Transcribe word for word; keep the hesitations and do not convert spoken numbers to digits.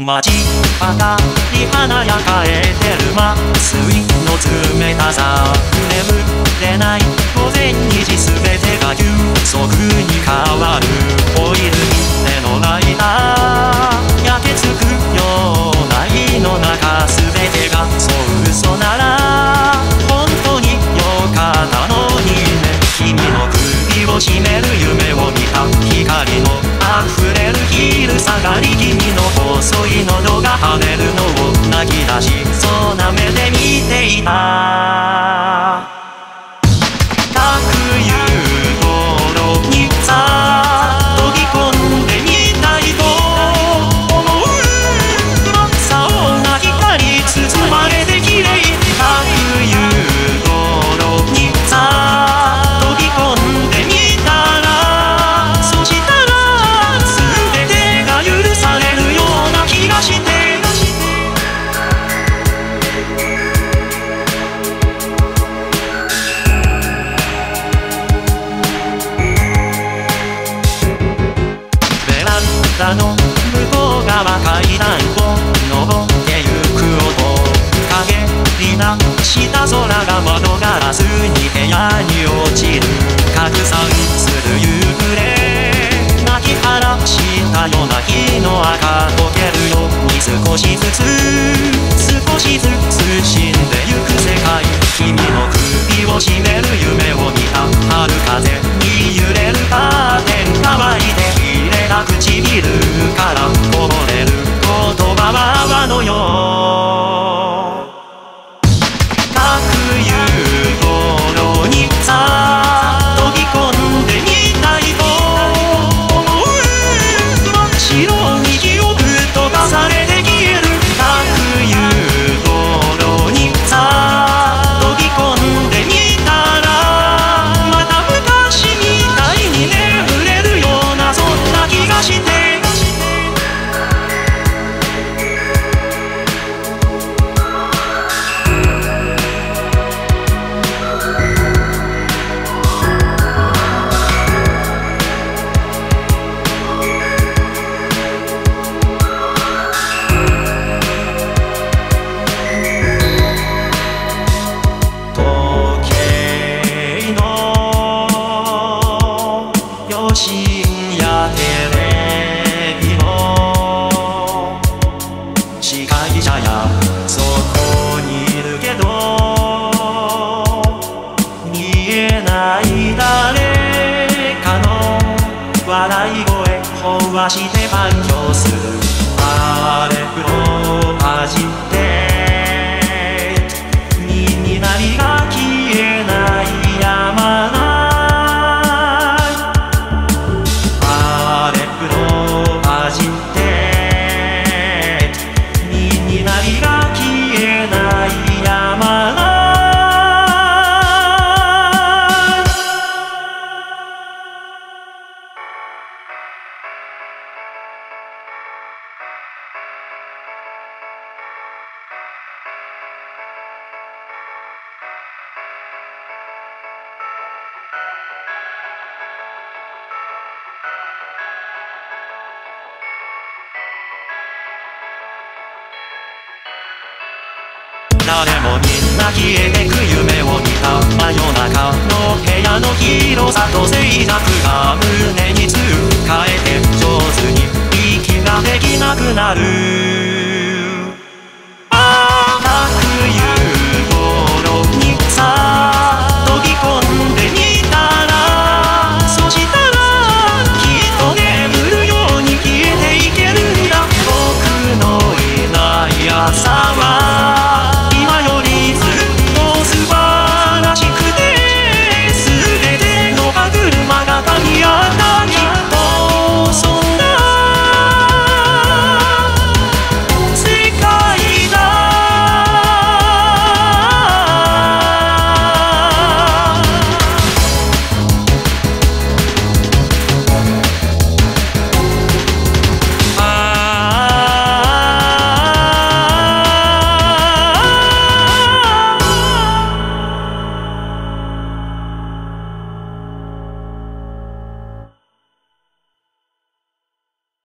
街ばかり華やかえてる麻酔の冷たさ眠れない午前にじすべてが急速に変わるオイルに手のライター焼けつくような火の中すべてがそう嘘なら本当によかったのにね君の首を絞める夢を見た光の溢れる昼下がり君の細い喉が跳ねるのを泣き出しそうな目で見ていた各夕頃にさ飛び込んでみたいと思う真っ青な光包まれて綺麗各夕頃にさ飛び込んでみたらそしたら全てが許されるような気がしてベランダの向こう側階段を登ってゆく音陰りなした空が窓ガラスに部屋に落ちる拡散する夕暮れ泣き晴らしたような日の赤溶けるように少しずつ少しずつ死んでゆく世界君の首を絞める夢を見た春風に揺れるカーテン乾いて綺麗な唇からこぼれる言葉は泡のよう各夕頃にさ飛び込んでみたいと思う真っ白に火をぶっ飛ばされて消える各夕頃にさ飛び込んでみたらまた昔みたいに眠れるようなそんな気がして深夜テレビの司会者やそこにいるけど見えない誰かの笑い声飽和して反響するあれプロ味って耳鳴りが消えない山な誰もみんな消えてく夢を見た真夜中の部屋の広さと静寂が胸につかえて